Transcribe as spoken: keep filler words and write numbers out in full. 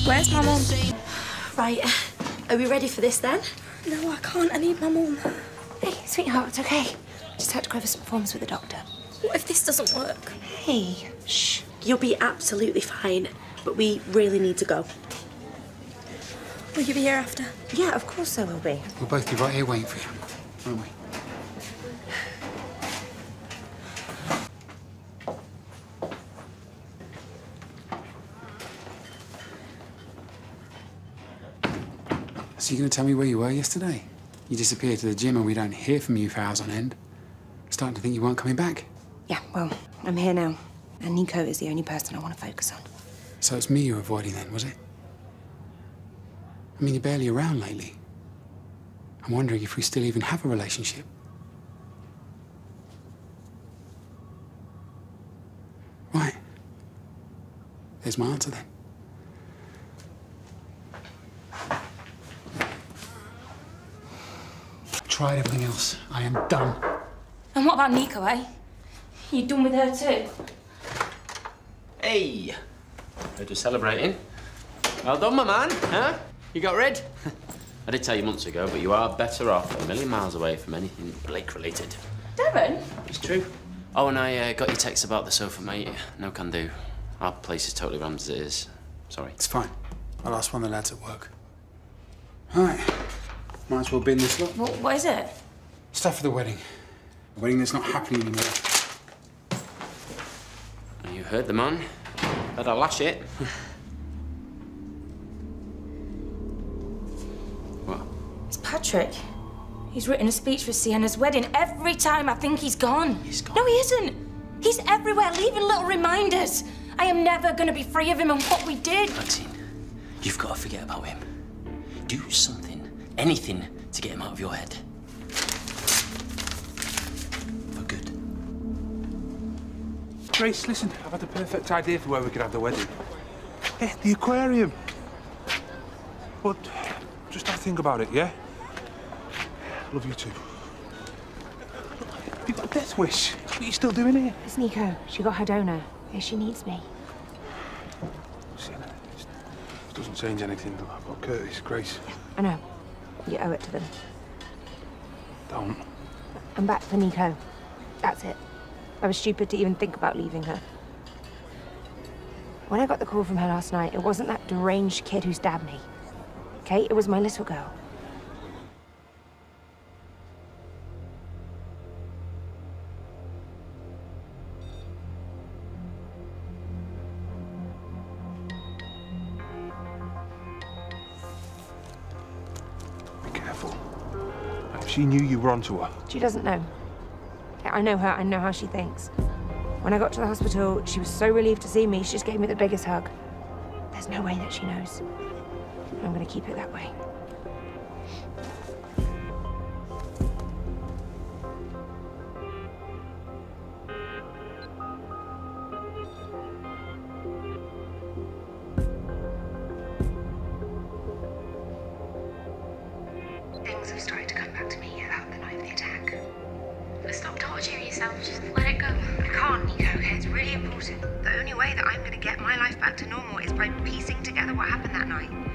Where's my mum? Right, are we ready for this then? No, I can't. I need my mum. Hey, sweetheart, it's okay. Just had to go over some forms with the doctor. What if this doesn't work? Hey, shh. You'll be absolutely fine, but we really need to go. Will you be here after? Yeah, of course I will be. We'll both be right here waiting for you, won't we? So you're going to tell me where you were yesterday? You disappeared to the gym and we don't hear from you for hours on end. Starting to think you weren't coming back. Yeah, well, I'm here now. And Nico is the only person I want to focus on. So it's me you're avoiding then, was it? I mean, you're barely around lately. I'm wondering if we still even have a relationship. Right. There's my answer then. Tried everything else. I am done. And what about Nico, eh? You done with her too? Hey! Heard we're celebrating. Well done, my man, huh? You got rid? I did tell you months ago, but you are better off a million miles away from anything Blake-related. Devon? It's true. Oh, and I uh, got your text about the sofa, mate. No can do. Our place is totally rammed as it is. Sorry. It's fine. I'll ask one of the lads at work. All right. Might as well bin this lot. What, what is it? Stuff for the wedding. A wedding that's not happening anymore. You heard the man. Better lash it. What? It's Patrick. He's written a speech for Sienna's wedding. Every time I think he's gone. He's gone? No, he isn't. He's everywhere, leaving little reminders. I am never going to be free of him and what we did. Maxine, you've got to forget about him. Do something, anything, to get him out of your head. For good. Grace, listen, I've had the perfect idea for where we could have the wedding. Hey, the aquarium. But just have a think about it, yeah? Love you too. You've got a death wish. What are you still doing here? It's Nico. She got her donor. Here she needs me. Sienna, it doesn't change anything about Curtis, Grace. I know. You owe it to them. Don't. I'm back for Nico. That's it. I was stupid to even think about leaving her. When I got the call from her last night, it wasn't that deranged kid who stabbed me. Okay? It was my little girl. Be careful. If she knew you were onto her. She doesn't know. I know her. I know how she thinks. When I got to the hospital, she was so relieved to see me, she just gave me the biggest hug. There's no way that she knows. I'm gonna keep it that way. Things have started to come back to me about the night of the attack. But stop torturing yourself, just let it go. I can't, Nico, okay? It's really important. The only way that I'm going to get my life back to normal is by piecing together what happened that night.